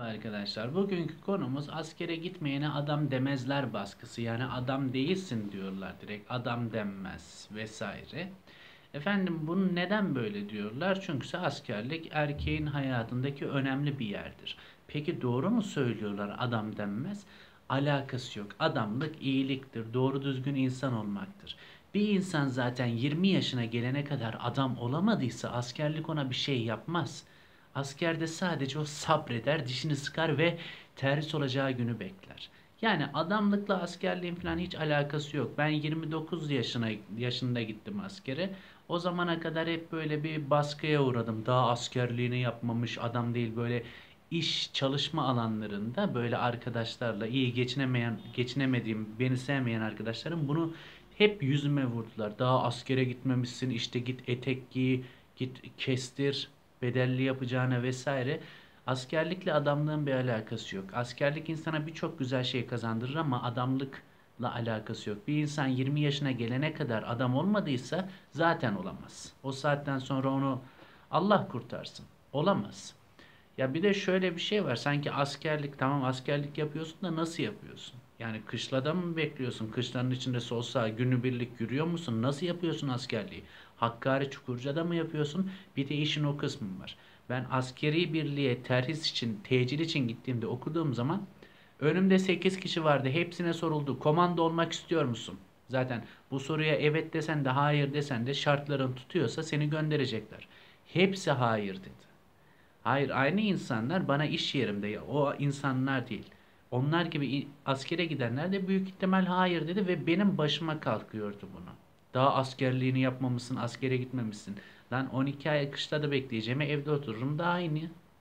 Arkadaşlar, bugünkü konumuz askere gitmeyene adam demezler baskısı. Yani adam değilsin diyorlar, direkt adam denmez vesaire. Efendim, bunu neden böyle diyorlar? Çünkü askerlik erkeğin hayatındaki önemli bir yerdir. Peki doğru mu söylüyorlar, adam denmez? Alakası yok. Adamlık iyiliktir, doğru düzgün insan olmaktır. Bir insan zaten 20 yaşına gelene kadar adam olamadıysa askerlik ona bir şey yapmaz. Askerde sadece o sabreder, dişini sıkar ve terhis olacağı günü bekler. Yani adamlıkla askerliğin falan hiç alakası yok. Ben 29 yaşında gittim askere. O zamana kadar hep böyle bir baskıya uğradım. Daha askerliğini yapmamış adam değil, böyle iş çalışma alanlarında böyle arkadaşlarla iyi geçinemediğim, beni sevmeyen arkadaşlarım bunu hep yüzüme vurdular. Daha askere gitmemişsin, işte git etek giy, git kestir, bedelli yapacağına vesaire. Askerlikle adamlığın bir alakası yok. Askerlik insana birçok güzel şey kazandırır ama adamlıkla alakası yok. Bir insan 20 yaşına gelene kadar adam olmadıysa zaten olamaz. O saatten sonra onu Allah kurtarsın. Olamaz. Ya bir de şöyle bir şey var. Sanki askerlik, tamam askerlik yapıyorsun da nasıl yapıyorsun? Yani kışlada mı bekliyorsun? Kışlanın içinde soğuksa günübirlik yürüyor musun? Nasıl yapıyorsun askerliği? Hakkari Çukurca'da mı yapıyorsun? Bir de işin o kısmı var. Ben askeri birliğe terhis için, tecil için gittiğimde okuduğum zaman önümde 8 kişi vardı. Hepsine soruldu. Komando olmak istiyor musun? Zaten bu soruya evet desen de hayır desen de şartların tutuyorsa seni gönderecekler. Hepsi hayır dedi. Hayır, aynı insanlar bana iş yerimde, ya o insanlar değil. Onlar gibi askere gidenler de büyük ihtimal hayır dedi ve benim başıma kalkıyordu bunu. Daha askerliğini yapmamışsın, askere gitmemişsin. Lan 12 ay kışta da bekleyeceğime evde otururum daha aynı.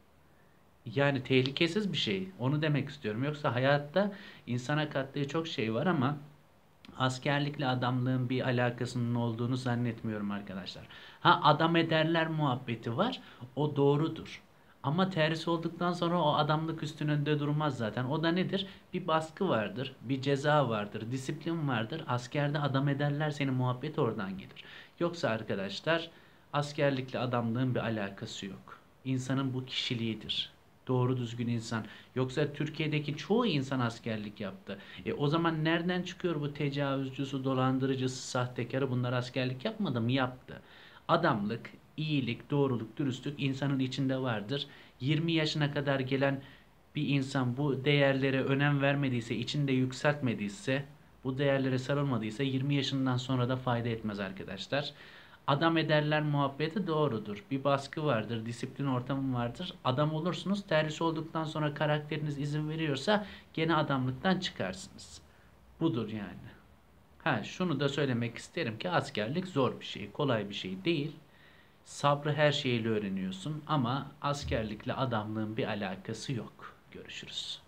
Yani tehlikesiz bir şey. Onu demek istiyorum. Yoksa hayatta insana kattığı çok şey var ama askerlikle adamlığın bir alakasının olduğunu zannetmiyorum arkadaşlar. Ha, adam ederler muhabbeti var. O doğrudur. Ama terhis olduktan sonra o adamlık üstünde durmaz zaten. O da nedir? Bir baskı vardır, bir ceza vardır, disiplin vardır. Askerde adam ederler seni muhabbet oradan gelir. Yoksa arkadaşlar, askerlikle adamlığın bir alakası yok. İnsanın bu kişiliğidir. Doğru düzgün insan. Yoksa Türkiye'deki çoğu insan askerlik yaptı. O zaman nereden çıkıyor bu tecavüzcüsü, dolandırıcısı, sahtekarı? Bunlar askerlik yapmadı mı? Yaptı. Adamlık, iyilik, doğruluk, dürüstlük insanın içinde vardır. 20 yaşına kadar gelen bir insan bu değerlere önem vermediyse, içinde yükseltmediyse, bu değerlere sarılmadıysa 20 yaşından sonra da fayda etmez arkadaşlar. Adam ederler muhabbeti doğrudur. Bir baskı vardır, disiplin ortamı vardır. Adam olursunuz, terhis olduktan sonra karakteriniz izin veriyorsa gene adamlıktan çıkarsınız. Budur yani. Ha, şunu da söylemek isterim ki askerlik zor bir şey, kolay bir şey değil. Sabrı her şeyle öğreniyorsun ama askerlikle adamlığın bir alakası yok. Görüşürüz.